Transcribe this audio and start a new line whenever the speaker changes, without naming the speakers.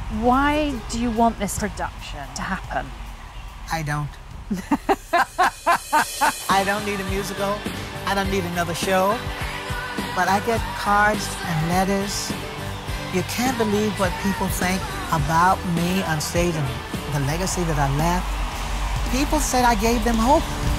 Why do you want this production to happen?
I don't. I don't need a musical. I don't need another show. But I get cards and letters. You can't believe what people think about me on stage and the legacy that I left. People said I gave them hope.